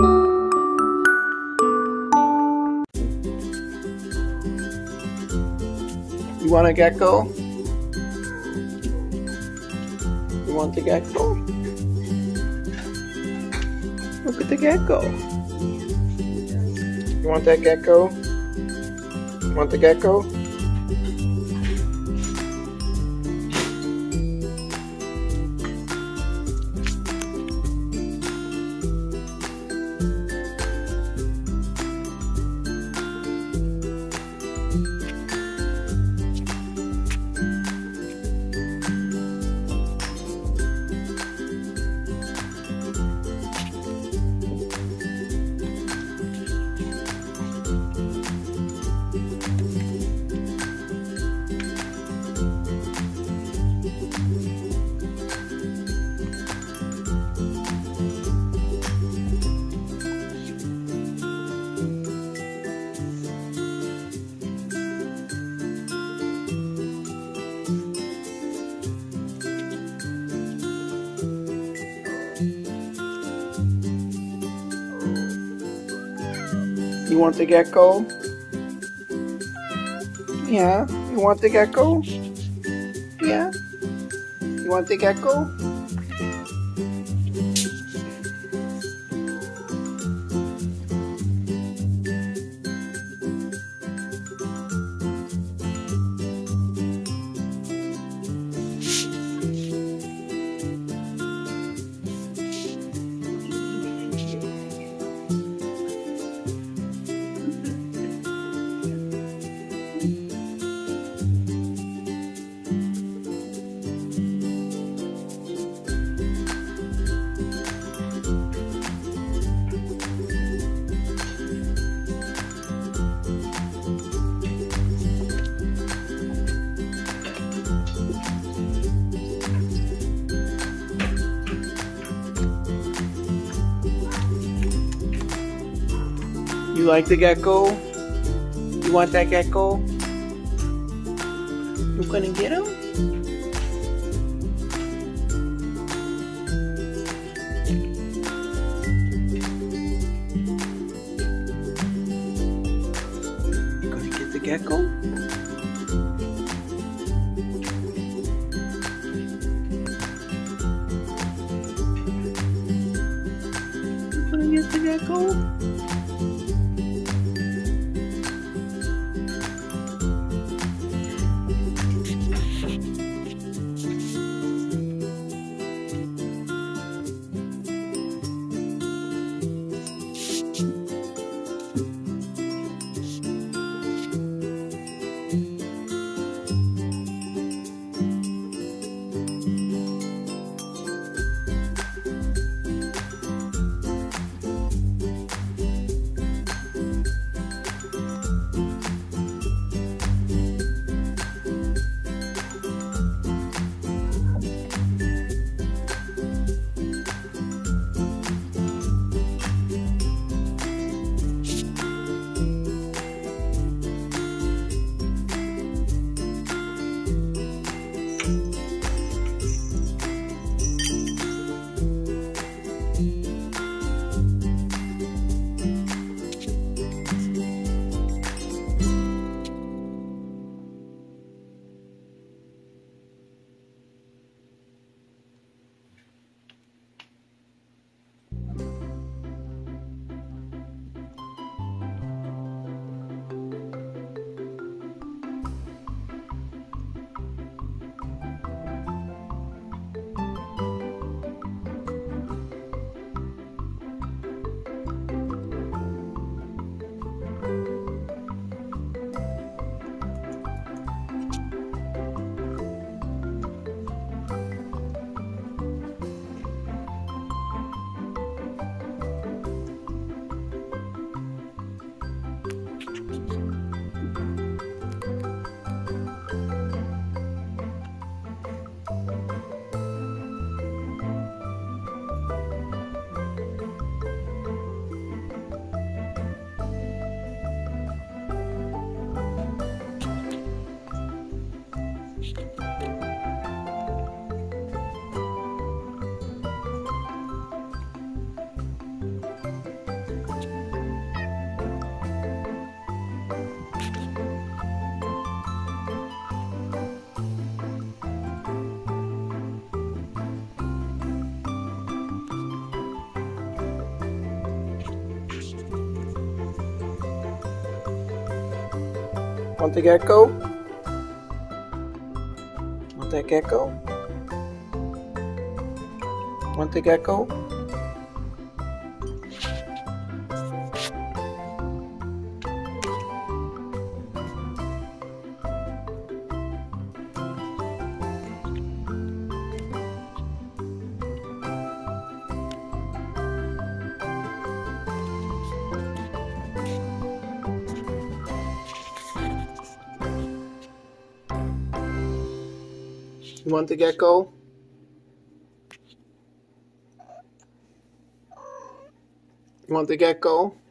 You want a gecko? You want the gecko? Look at the gecko. You want that gecko? You want the gecko? You want the gecko? Yeah. You want the gecko? Yeah. You want the gecko? You like the gecko? You want that gecko? You gonna get him? You gonna get the gecko? You gonna get the gecko? Want the gecko? Want that gecko? Want the gecko? You want the gecko? You want the gecko?